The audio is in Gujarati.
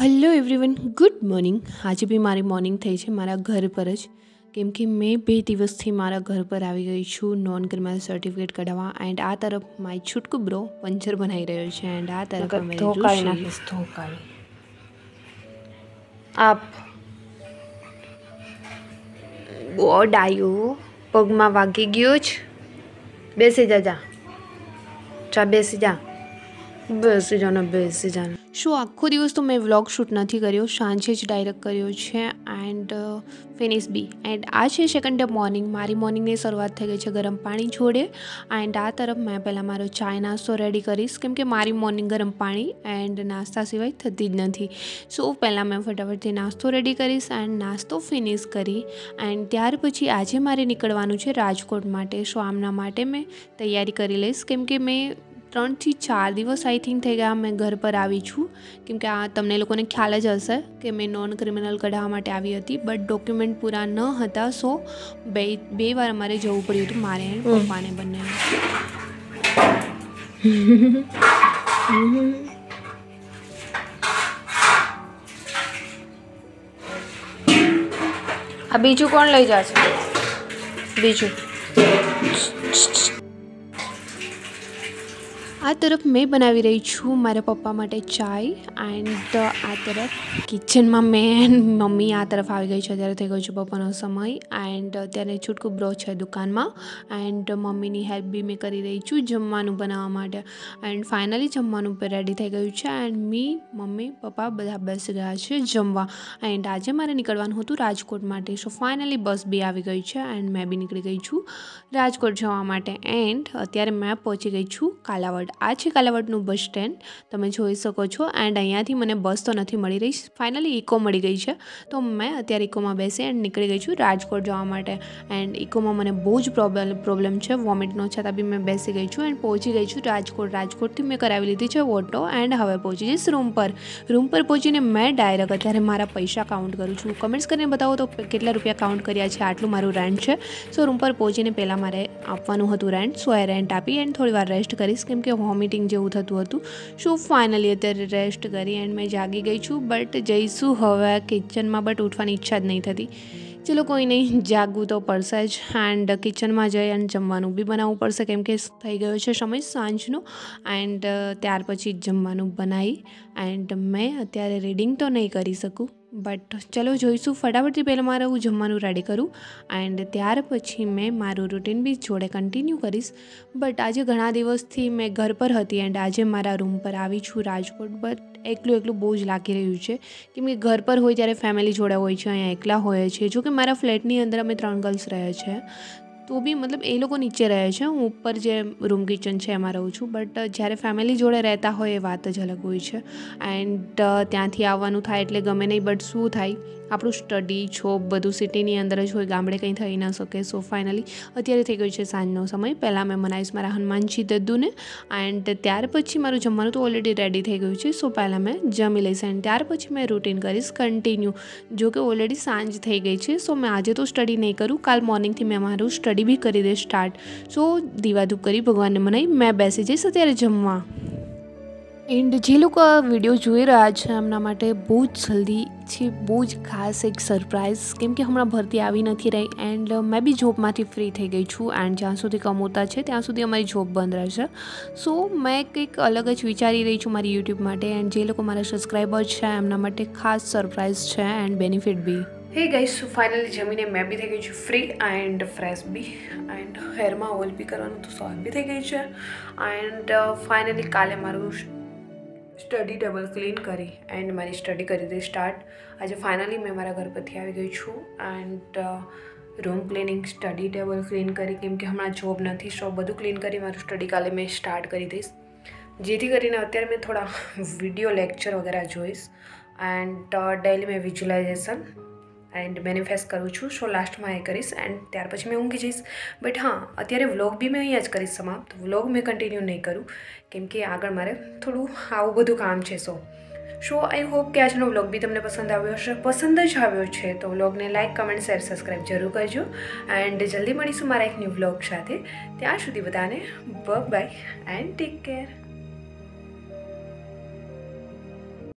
Hello everyone, good morning. આજે બી મારી મોર્નિંગ થઈ છે મારા ઘર પર જ, કેમ કે મેં 2 દિવસથી મારા ઘર પર આવી ગઈ છું નોન ક્રિમિનલ સર્ટિફિકેટ કઢાવવા. એન્ડ આ તરફ માય છૂટકું બ્રો પંચર બનાવી રહ્યો છે. એન્ડ આ તરફ અમે ધોકાઈ આપ બોર્ડ આવ્યું, પગમાં વાગી ગયો જ. બેસી જા બેસી જા. શું આખો દિવસ તો મેં વ્લોગ શૂટ નથી કર્યો, સાંજે જ ડાયરેક્ટ કર્યો છે. And finish B. એન્ડ આ છે સેકન્ડ ડે મોર્નિંગ. મારી મોર્નિંગની શરૂઆત થઈ ગઈ છે ગરમ પાણી જોડે. એન્ડ આ તરફ મેં પહેલાં મારો ચાય નાસ્તો રેડી કરીશ, કેમ કે મારી મોર્નિંગ ગરમ પાણી એન્ડ નાસ્તા સિવાય થતી જ નથી. સો પહેલાં મેં ફટાફટથી નાસ્તો રેડી કરીશ એન્ડ નાસ્તો ફિનિશ કરી. એન્ડ ત્યાર પછી આજે મારે નીકળવાનું છે રાજકોટ માટે. સો આમના માટે મેં તૈયારી કરી લઈશ, કેમ કે મેં 3 થી 4 દિવસ આઈ થિંક થઈ ગયા મેં ઘર પર આવી છું. કેમ કે આ તમને લોકોને ખ્યાલ જ હશે કે મેં નોન ક્રિમિનલ કઢાવવા માટે આવી હતી, બટ ડોક્યુમેન્ટ પૂરા ન હતા. સો બે વાર અમારે જવું પડ્યું હતું, મારે પપ્પાને બંને. આ બીજું કોણ લઈ જશે? બીજું આ તરફ મેં બનાવી રહી છું મારા પપ્પા માટે ચાય. એન્ડ આ તરફ કિચનમાં મેં મમ્મી આ તરફ આવી ગઈ છે. અત્યારે થઈ ગયો છે પપ્પાનો સમય. એન્ડ અત્યારે છૂટકું બ્રો છે દુકાનમાં. એન્ડ મમ્મીની હેલ્પ બી મેં કરી રહી છું જમવાનું બનાવવા માટે. એન્ડ ફાઇનલી જમવાનું રેડી થઈ ગયું છે. એન્ડ મમ્મી પપ્પા બધા બેસી ગયા છે જમવા. એન્ડ આજે મારે નીકળવાનું હતું રાજકોટ માટે. સો ફાઇનલી બસ બી આવી ગઈ છે એન્ડ મેં બી નીકળી ગઈ છું રાજકોટ જવા માટે. એન્ડ અત્યારે મેં પહોંચી ગઈ છું કાલાવડ. આ છે કાલાવડનું બસ સ્ટેન્ડ, તમે જોઈ શકો છો. એન્ડ અહીંયાથી મને બસ તો નથી મળી રહી, ફાઇનલી ઇકો મળી ગઈ છે. તો મેં અત્યારે ઇકોમાં બેસી એન્ડ નીકળી ગઈ છું રાજકોટ જવા માટે. એન્ડ ઇકોમાં મને બહુ જ પ્રોબ્લેમ છે વોમિટનો, છતાં બી મેં બેસી ગઈ છું એન્ડ પહોંચી ગઈ છું રાજકોટ. રાજકોટથી મેં કરાવી લીધી છે ઓટો એન્ડ હવે પહોંચી જઈશ રૂમ પર. રૂમ પર પહોંચીને મેં ડાયરેક્ટ અત્યારે મારા પૈસા કાઉન્ટ કરું છું. કમેન્ટ્સ કરીને બતાવો તો કેટલા રૂપિયા કાઉન્ટ કર્યા છે. આટલું મારું રેન્ટ છે. સો રૂમ પર પહોંચીને પહેલાં મારે આપવાનું હતું રેન્ટ. સો એ રેન્ટ આપી એન્ડ થોડી વાર રેસ્ટ કરીશ, કેમ કે વોમિટિંગ જેવું થતું હતું. શું ફાઇનલી અત્યારે રેસ્ટ કરી એન્ડ મેં જાગી ગઈ છું. બટ જઈશું હવે કિચનમાં, બટ ઉઠવાની ઈચ્છા જ નહીં થતી. ચલો કોઈ નહીં, જાગવું તો પડશે જ. એન્ડ કિચનમાં જઈ અને જમવાનું બી બનાવવું પડશે, કેમ કે થઈ ગયો છે સમય સાંજનો. એન્ડ ત્યાર પછી જમવાનું બનાવી એન્ડ મેં અત્યારે રીડિંગ તો નહીં કરી શકું, બટ ચલો જોઈશું. ફટાફટથી પહેલાં મારે હું જમવાનું રેડી કરું એન્ડ ત્યાર પછી મેં મારું રૂટીન બી જોડે કન્ટિન્યુ કરીશ. બટ આજે ઘણા દિવસથી મેં ઘર પર હતી એન્ડ આજે મારા રૂમ પર આવી છું રાજકોટ. બટ એકલું બહુ જ લાગી રહ્યું છે, કેમ કે ઘર પર હોય ત્યારે ફેમિલી જોડે હોય છે, અહીંયા એકલા હોય છે. જો કે મારા ફ્લેટની અંદર અમે 3 ગર્લ્સ રહે છે, તો બી મતલબ એ લોકો નીચે રહે છે, હું ઉપર જે રૂમ કિચન છે એમાં રહું છું. બટ જ્યારે ફેમિલી જોડે રહેતા હોય એ વાત જ અલગ હોય છે. એન્ડ ત્યાંથી આવવાનું થાય એટલે ગમે નહીં, બટ શું થાય, આપણું સ્ટડી જોબ બધું સિટીની અંદર જ હોય, ગામડે કંઈ થઈ ન શકે. સો ફાઇનલી અત્યારે થઈ ગયો છે સાંજનો સમય. પહેલાં મેં મનાવીશ મારા હનુમાનજી દદ્દુને એન્ડ ત્યાર પછી મારું જમવાનું તો ઓલરેડી રેડી થઈ ગયું છે. સો પહેલાં મેં જમી લઈશ એન્ડ ત્યાર પછી મેં રૂટીન કરીશ કન્ટિન્યુ. જો કે ઓલરેડી સાંજ થઈ ગઈ છે. સો મેં આજે તો સ્ટડી નહીં કરું, કાલ મોર્નિંગથી મેં મારું સ્ટડી બી કરી દઈશ સ્ટાર્ટ. સો દીવાધૂપ કરી ભગવાનને મનાવી મેં બેસી જઈશ અત્યારે જમવા. એન્ડ જે લોકો આ વિડીયો જોઈ રહ્યા છે એમના માટે બહુ જ જલ્દી છે બહુ જ ખાસ એક સરપ્રાઈઝ, કેમ કે હમણાં ભરતી આવી નથી રહી એન્ડ મેં બી જોબમાંથી ફ્રી થઈ ગઈ છું. એન્ડ જ્યાં સુધી કમાતા છે ત્યાં સુધી અમારી જોબ બંધ રહેશે. સો મેં કંઈક અલગ જ વિચારી રહી છું મારી યુટ્યુબ માટે. એન્ડ જે લોકો મારા સબસ્ક્રાઈબર છે એમના માટે ખાસ સરપ્રાઈઝ છે એન્ડ બેનિફિટ બી. હે ગાઈસ, ફાઇનલી જમીને મેં બી થઈ ગઈ છું ફ્રી એન્ડ ફ્રેશ બી. એન્ડ હેરમાં ઓઇલ બી કરવાનું તો સોલ્વ બી થઈ ગઈ છે. એન્ડ ફાઇનલી કાલે મારું સ્ટડી ટેબલ ક્લીન કરી એન્ડ મારી સ્ટડી કરી દઈ સ્ટાર્ટ. આજે ફાઇનલી મેં મારા ઘર પરથી આવી ગઈ છું and room cleaning, study table clean કરી, કેમ કે હમણાં જોબ નથી. સો બધું ક્લીન કરી મારું સ્ટડી કાલે મેં સ્ટાર્ટ કરી દઈશ, જેથી કરીને અત્યારે મેં થોડા વિડીયો લેક્ચર વગેરે જોઈશ. એન્ડ ડેલી મેં વિઝ્યુલાઇઝેશન એન્ડ મેનિફેસ્ટ કરું છું. સો લાસ્ટમાં એ કરીશ એન્ડ ત્યાર પછી મેં ઊંઘી જઈશ. બટ હા, અત્યારે વ્લોગ બી મેં અહીંયા જ કરીશ સમાપ્ત. વ્લોગ મેં કન્ટિન્યુ નહીં કરું, કેમ કે આગળ મારે થોડું આવું બધું કામ છે. સો આઈ હોપ કે આજનો વ્લોગ બી તમને પસંદ આવ્યો હશે. પસંદ જ આવ્યો છે તો વ્લોગને લાઇક, કમેન્ટ, શેર, સબસ્ક્રાઈબ જરૂર કરજો. એન્ડ જલ્દી મળીશું મારા એક ન્યૂ વ્લોગ સાથે. ત્યાં સુધી બધાને બાય એન્ડ ટેક કેર.